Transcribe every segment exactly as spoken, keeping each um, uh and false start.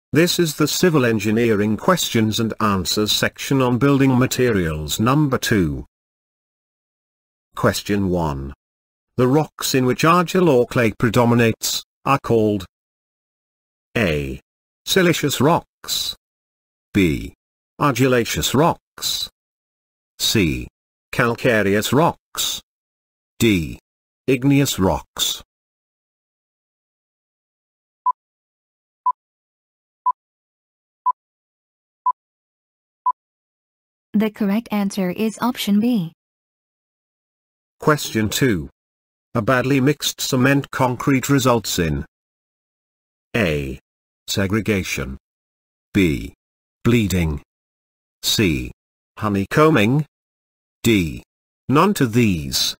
This is the civil engineering questions and answers section on building materials number two. Question one. The rocks in which argil or clay predominates are called A. Siliceous rocks, B. Argillaceous rocks, C. Calcareous rocks, D. Igneous rocks. The correct answer is option B. Question two. A badly mixed cement concrete results in A. Segregation, B. Bleeding, C. Honeycombing, D. None to these.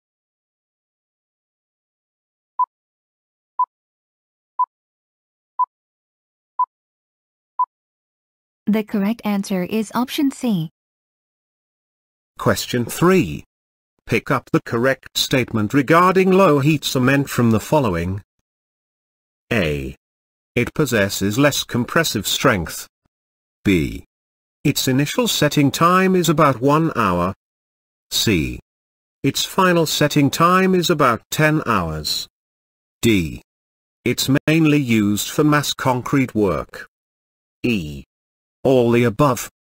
The correct answer is option C. Question three. Pick up the correct statement regarding low-heat cement from the following. A. It possesses less compressive strength. B. Its initial setting time is about one hour. C. Its final setting time is about ten hours. D. It's mainly used for mass concrete work. E. All the above.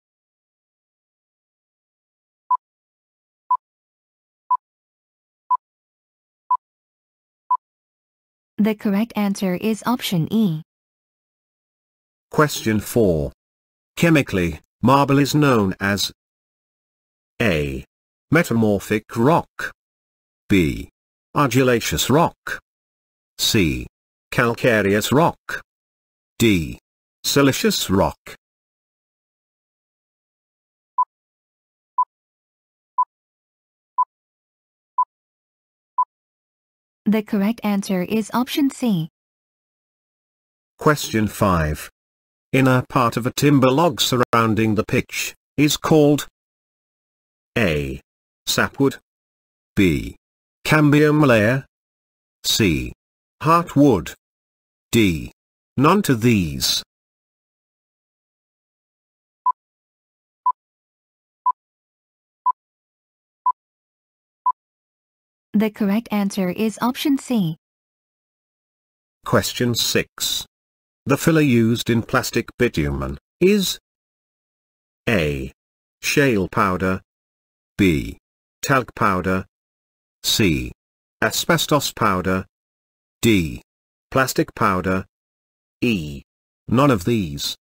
The correct answer is option E. Question four. Chemically, marble is known as A. Metamorphic rock, B. Argillaceous rock, C. Calcareous rock, D. Siliceous rock. The correct answer is option C. Question five. Inner part of a timber log surrounding the pitch is called A. Sapwood, B. Cambium layer, C. Heartwood, D. None to these. The correct answer is option C. Question six. The filler used in plastic bitumen is A. Shale powder, B. Talc powder, C. Asbestos powder, D. Plastic powder, E. None of these.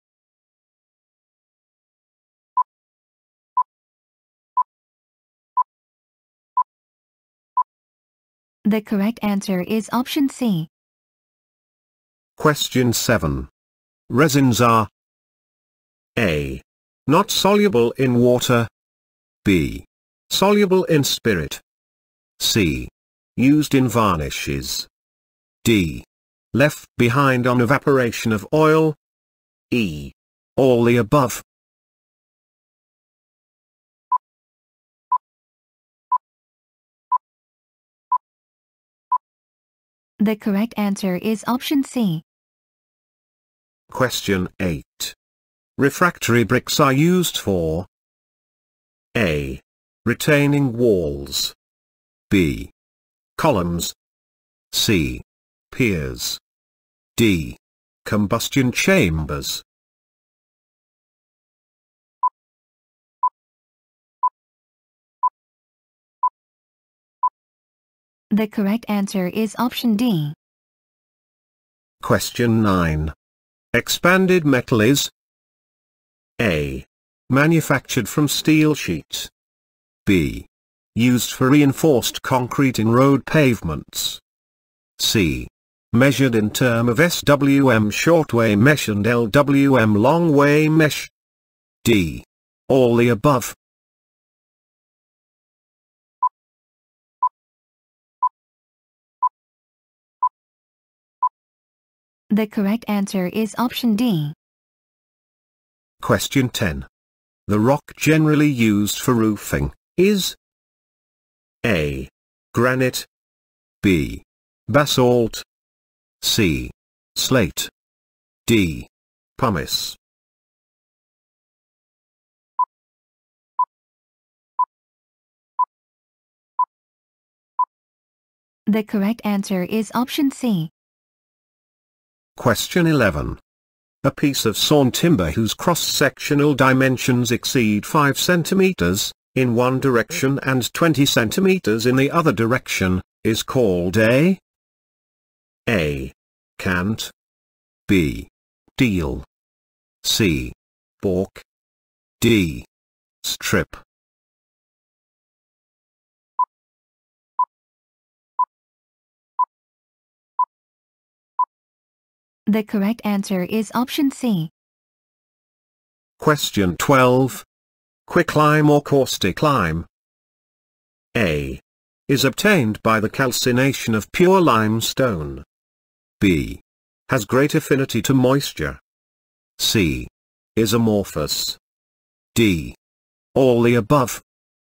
The correct answer is option C. Question seven. Resins are A. Not soluble in water, B. Soluble in spirit, C. Used in varnishes, D. Left behind on evaporation of oil, E. All the above. The correct answer is option C. Question eight. Refractory bricks are used for A. Retaining walls, B. Columns, C. Piers, D. Combustion chambers. The correct answer is option D. Question nine. Expanded metal is A. Manufactured from steel sheets, B. Used for reinforced concrete in road pavements, C. Measured in term of S W M shortway mesh and L W M longway mesh, D. All the above. The correct answer is option D. Question ten. The rock generally used for roofing is A. Granite, B. Basalt, C. Slate, D. Pumice. The correct answer is option C. Question eleven. A piece of sawn timber whose cross-sectional dimensions exceed five centimeters in one direction and twenty centimeters in the other direction is called a A. Cant. B. Deal. C. Balk. D. Strip. The correct answer is option C. Question twelve. Quicklime or caustic lime. A. Is obtained by the calcination of pure limestone. B. Has great affinity to moisture. C. Is amorphous. D. All the above.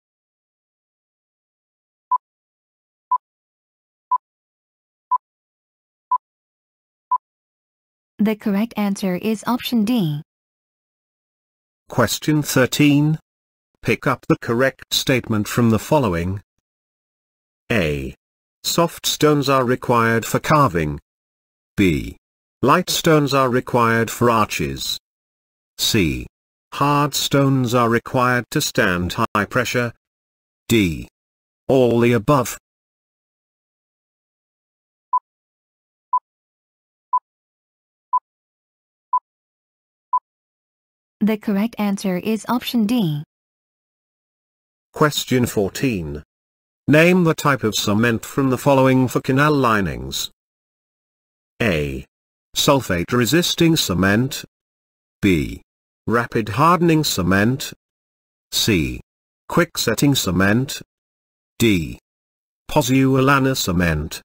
The correct answer is option D. Question thirteen. Pick up the correct statement from the following. A. Soft stones are required for carving. B. Light stones are required for arches. C. Hard stones are required to stand high pressure. D. All the above. The correct answer is option D. Question fourteen. Name the type of cement from the following for canal linings. A. Sulfate-resisting cement. B. Rapid hardening cement. C. Quick-setting cement. D. Pozzolana cement.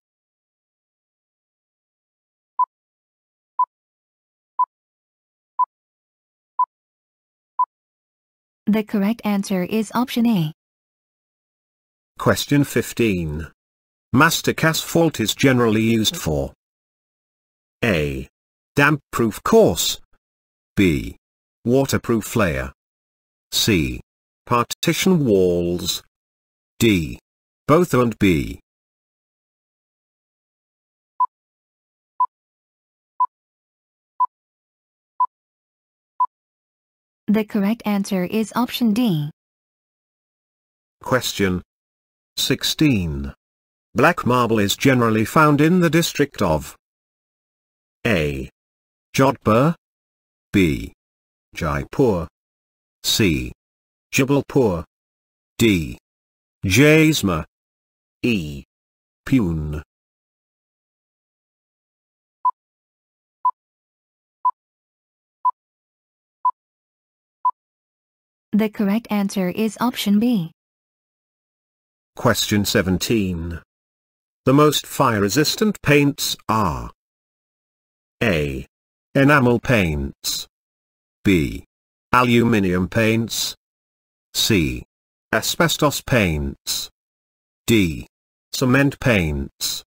The correct answer is option A. Question fifteen. Mastic asphalt is generally used for A. Damp-proof course. B. Waterproof layer. C. Partition walls. D. Both A and B. The correct answer is option D. Question sixteen. Black marble is generally found in the district of A. Jodhpur. B. Jaipur. C. Jabalpur. D. Jaisma. E. Pune. The correct answer is option B. Question seventeen. The most fire-resistant paints are A. Enamel paints. B. Aluminium paints. C. Asbestos paints. D. Cement paints.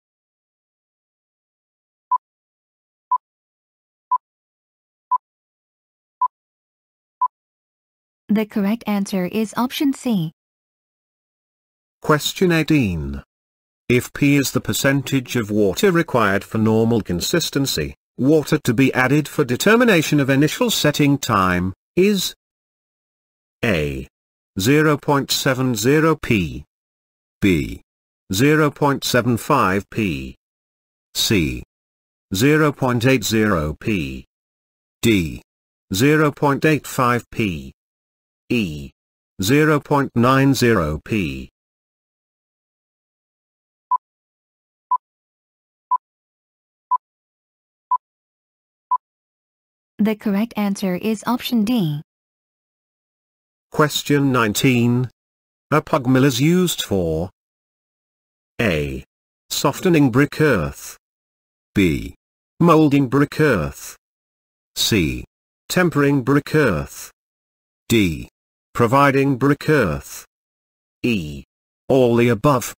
The correct answer is option C. Question eighteen. If P is the percentage of water required for normal consistency, water to be added for determination of initial setting time is A. zero point seven zero p. B. zero point seven five p. C. zero point eight zero p. D. zero point eight five p. E. zero point nine zero p. The correct answer is option D. Question nineteen. A pug mill is used for A. Softening brick earth. B. Molding brick earth. C. Tempering brick earth. D. Providing brick earth. E. All the above.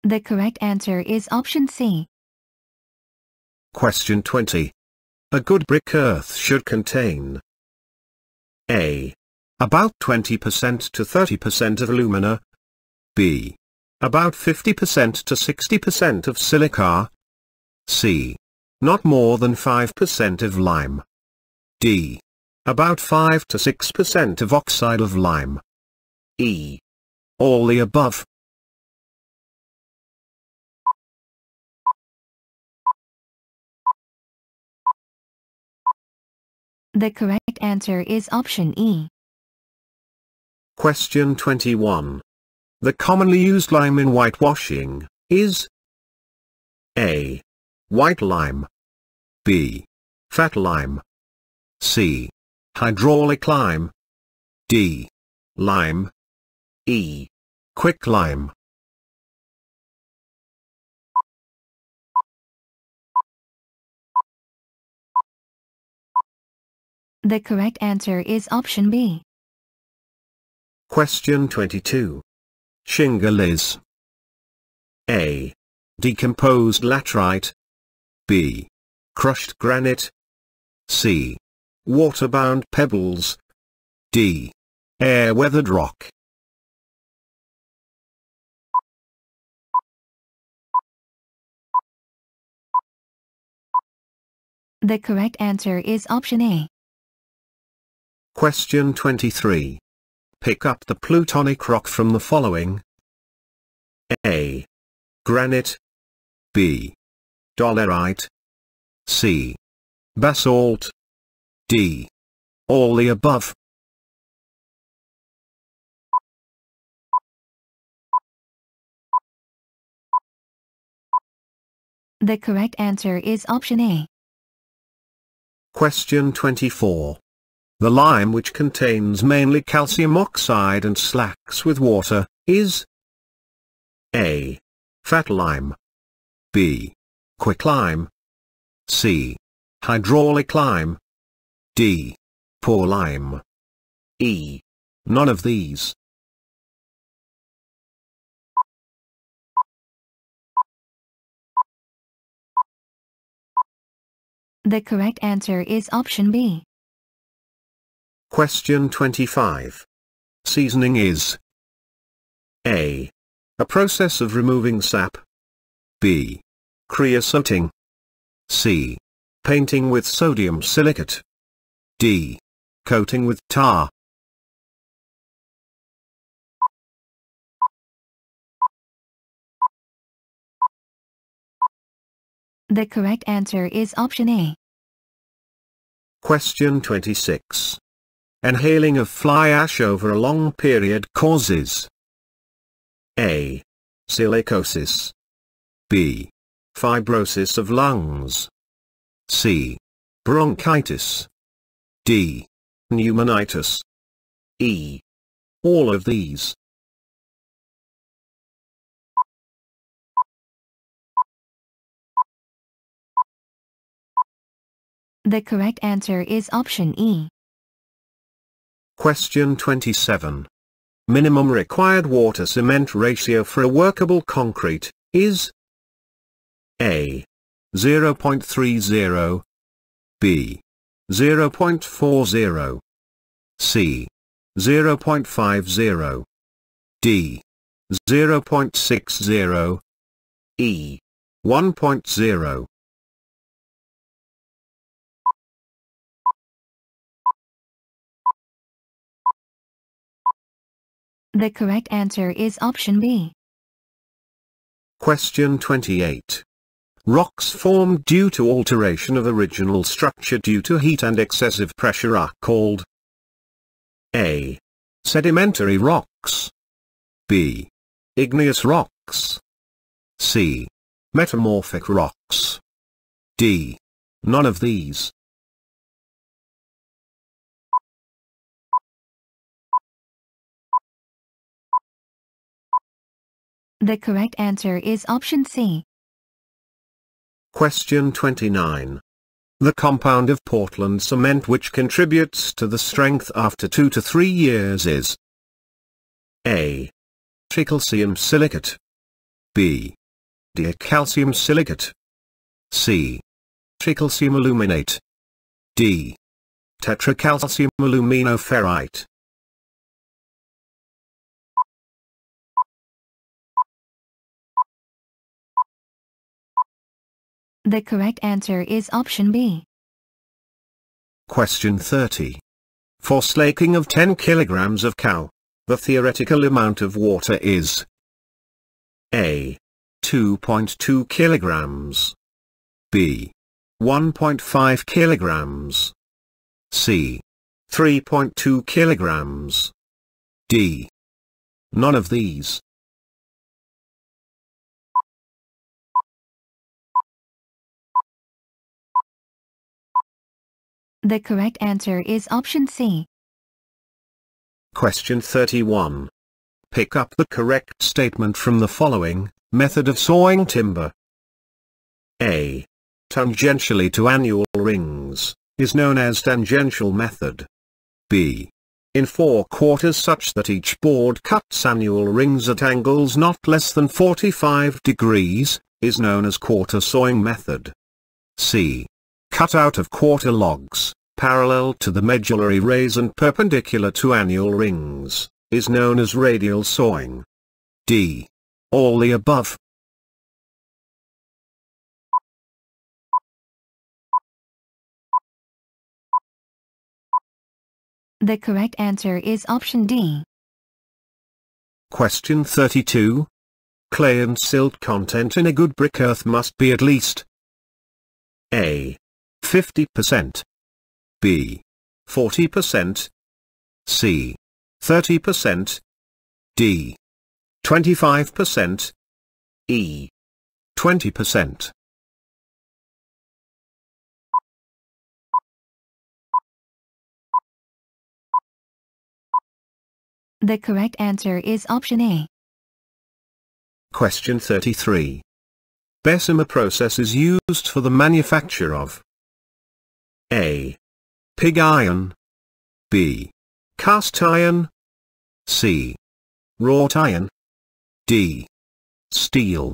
The correct answer is option C. Question twenty. A good brick earth should contain A. About twenty percent to thirty percent of alumina. B. About fifty percent to sixty percent of silica. C. Not more than five percent of lime. D. About five to six percent of oxide of lime. E. All the above. The correct answer is option E. Question twenty-one. The commonly used lime in whitewashing is A. White lime. B. Fat lime. C. Hydraulic lime. D. Lime. E. Quick lime. The correct answer is option B. Question twenty-two. Shingle is A. Decomposed laterite. B. Crushed granite. C. Water-bound pebbles. D. Air-weathered rock. The correct answer is option A. Question twenty-three. Pick up the plutonic rock from the following. A. Granite. B. Dolerite. C. Basalt. D. All the above. The correct answer is option A. Question twenty-four. The lime which contains mainly calcium oxide and slacks with water, is A. Fat lime. B. Quick lime. C. Hydraulic lime. D. Poor lime. E. None of these. The correct answer is option B. Question twenty-five. Seasoning is A. A process of removing sap. B. Creosoting. C. Painting with sodium silicate. D. Coating with tar. The correct answer is option A. Question twenty-six. Inhaling of fly ash over a long period causes A. Silicosis. B. Fibrosis of lungs. C. Bronchitis. D. Pneumonitis. E. All of these. The correct answer is option E. Question twenty-seven. Minimum required water-cement ratio for a workable concrete is A. zero point three zero. B. zero point four zero. C. zero point five zero. D. zero point six zero. E. one point zero. The correct answer is option B. Question twenty-eight. Rocks formed due to alteration of original structure due to heat and excessive pressure are called A. Sedimentary rocks. B. Igneous rocks. C. Metamorphic rocks. D. None of these. The correct answer is option C. Question twenty-nine. The compound of Portland cement which contributes to the strength after two to three years is A. Tricalcium silicate. B. D. Calcium silicate. C. Tricalcium aluminate. D. Tetracalcium aluminoferrite. The correct answer is option B. Question thirty. For slaking of ten kilograms of cow, the theoretical amount of water is A. two point two kilograms. B. one point five kilograms. C. three point two kilograms. D. None of these. The correct answer is option C. Question thirty-one. Pick up the correct statement from the following method of sawing timber. A. Tangentially to annual rings is known as tangential method. B. In four quarters such that each board cuts annual rings at angles not less than forty-five degrees is known as quarter sawing method. C. Cut out of quarter logs, parallel to the medullary rays and perpendicular to annual rings, is known as radial sawing. D. All the above. The correct answer is option D. Question thirty-two. Clay and silt content in a good brick earth must be at least A. fifty percent. B. forty percent. C. thirty percent. D. twenty-five percent. E. twenty percent. The correct answer is option A. Question thirty-three. Bessemer process is used for the manufacture of A. Pig iron. B. Cast iron. C. Wrought iron. D. Steel.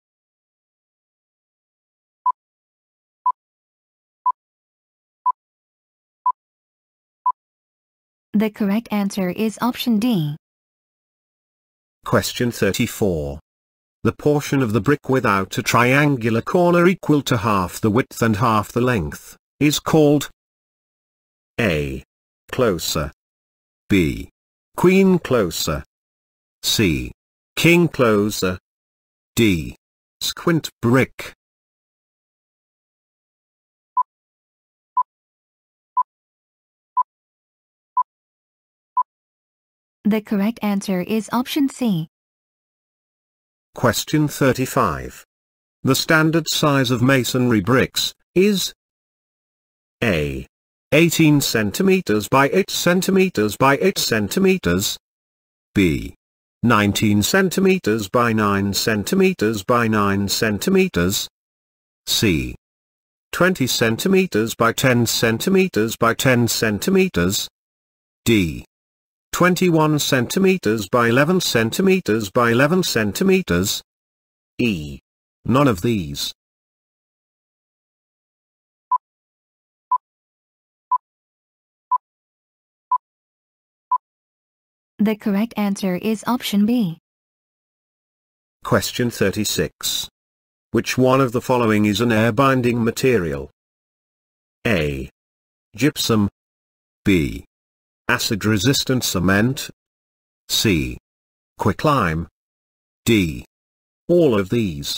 The correct answer is option D. Question thirty-four. The portion of the brick without a triangular corner equal to half the width and half the length is called A. Closer. B. Queen closer. C. King closer. D. Squint brick. The correct answer is option C. Question thirty-five. The standard size of masonry bricks is A. eighteen centimeters by eight centimeters by eight centimeters. B. nineteen centimeters by nine centimeters by nine centimeters. C. twenty centimeters by ten centimeters by ten centimeters. D. twenty-one centimeters by eleven centimeters by eleven centimeters. E. None of these. The correct answer is option B. Question thirty-six. Which one of the following is an air-binding material? A. Gypsum. B. Acid-resistant cement. C. Quicklime. D. All of these.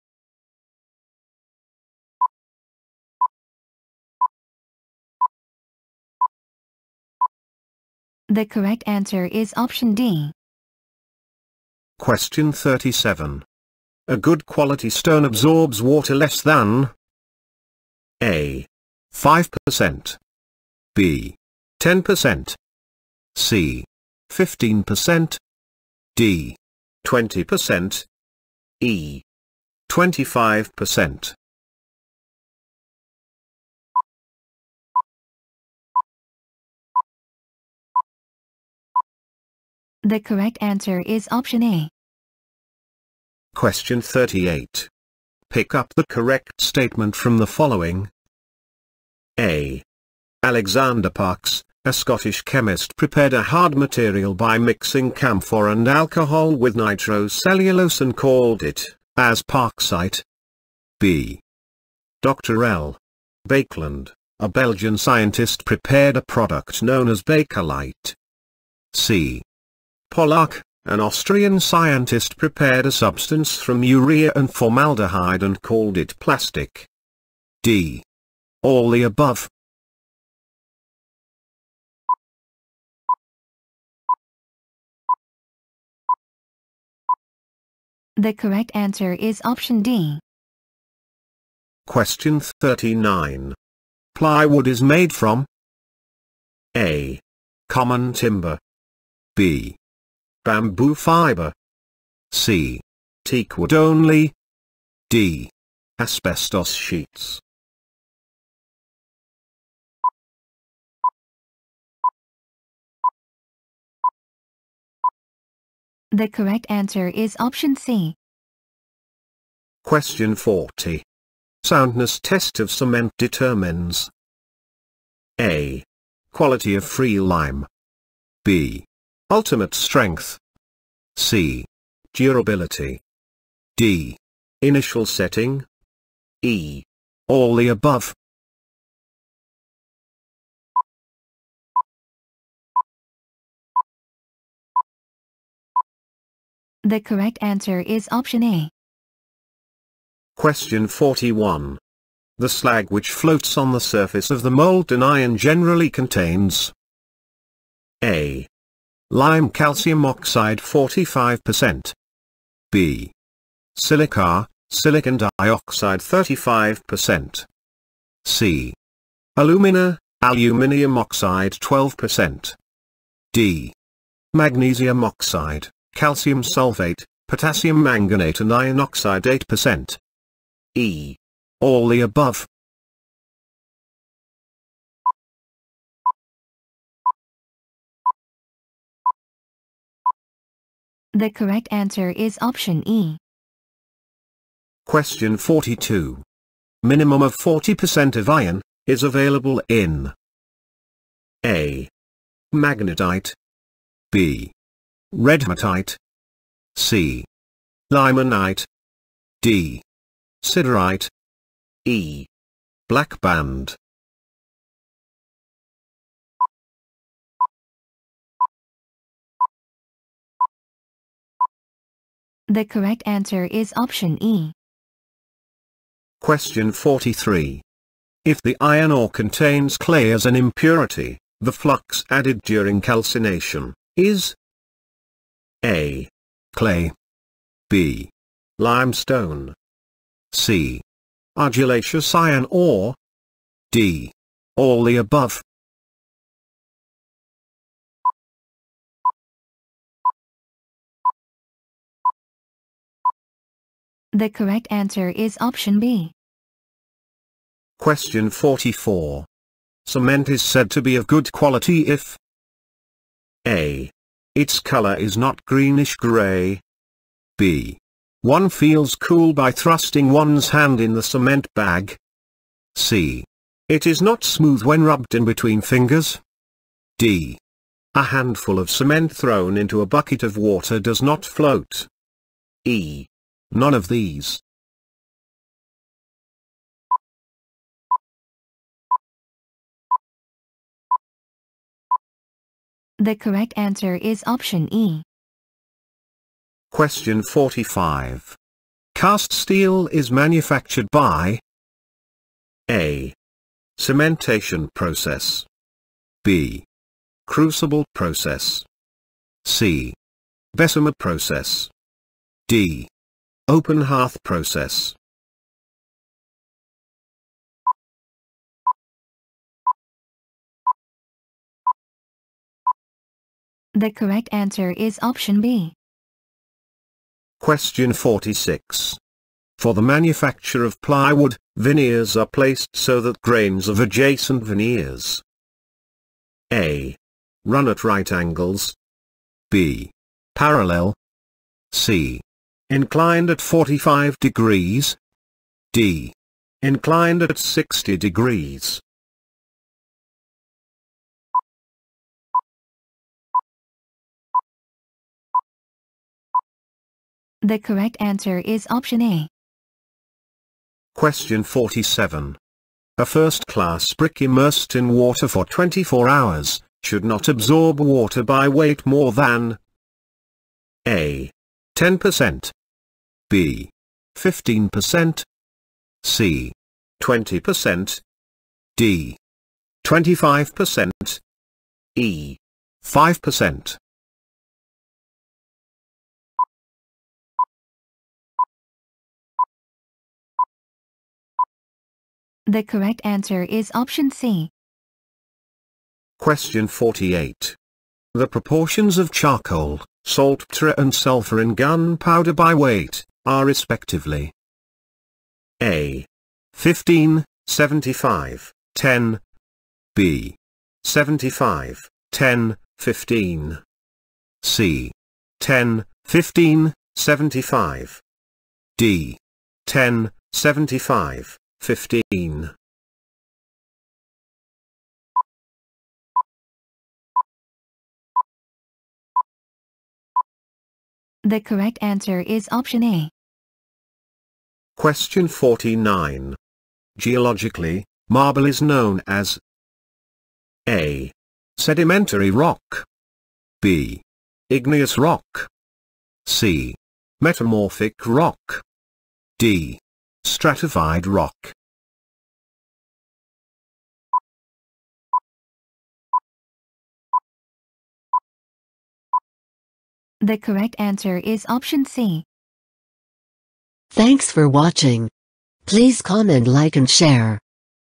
The correct answer is option D. Question thirty-seven. A good quality stone absorbs water less than A. five percent. B. ten percent. C. fifteen percent. D. twenty percent. E. twenty-five percent. The correct answer is option A. Question thirty-eight. Pick up the correct statement from the following. A. Alexander Parkes, a Scottish chemist, prepared a hard material by mixing camphor and alcohol with nitrocellulose and called it as Parksite. B. Doctor L. Baekeland, a Belgian scientist, prepared a product known as Bakelite. C. Pollack, an Austrian scientist, prepared a substance from urea and formaldehyde and called it plastic. D. All the above. The correct answer is option D. Question thirty-nine. Plywood is made from A. Common timber. B. Bamboo fiber. C. Teak wood only. D. Asbestos sheets. The correct answer is option C. Question forty. Soundness test of cement determines A. Quality of free lime. B. Ultimate strength. C. Durability. D. Initial setting. E. All the above. The correct answer is option A. Question forty-one. The slag which floats on the surface of the molten iron generally contains A. Lime calcium oxide forty-five percent. B. Silica, silicon dioxide thirty-five percent. C. Alumina, aluminium oxide twelve percent. D. Magnesium oxide, calcium sulfate, potassium manganate and iron oxide eight percent. E. All the above. The correct answer is option E. Question forty-two. Minimum of forty percent of iron is available in A. Magnetite. B. Redhematite. C. Limonite. D. Siderite. E. Black band. The correct answer is option E. Question forty-three. If the iron ore contains clay as an impurity, the flux added during calcination is A. Clay. B. Limestone. C. Argillaceous iron ore. D. All the above. The correct answer is option B. Question forty-four. Cement is said to be of good quality if A. Its color is not greenish-gray. B. One feels cool by thrusting one's hand in the cement bag. C. It is not smooth when rubbed in between fingers. D. A handful of cement thrown into a bucket of water does not float. E. None of these. The correct answer is option E. Question forty-five. Cast steel is manufactured by A. Cementation process. B. Crucible process. C. Bessemer process. D. Open hearth process. The correct answer is option B. Question forty-six. For the manufacture of plywood, veneers are placed so that grains of adjacent veneers A. Run at right angles. B. Parallel. C. Inclined at forty-five degrees. D. Inclined at sixty degrees. The correct answer is option A. Question forty-seven. A first-class brick immersed in water for twenty-four hours should not absorb water by weight more than A. ten percent, B. fifteen percent, C. twenty percent, D. twenty-five percent, E. five percent. The correct answer is option C. Question forty-eight. The proportions of charcoal, saltpeter and sulfur in gunpowder by weight are respectively A. fifteen, seventy-five, ten, B. seventy-five, ten, fifteen, C. ten, fifteen, seventy-five, D. ten, seventy-five, fifteen. The correct answer is option A. Question forty-nine. Geologically, marble is known as A. Sedimentary rock, B. Igneous rock, C. Metamorphic rock, D. Stratified rock. The correct answer is option C. Thanks for watching. Please comment, like and share.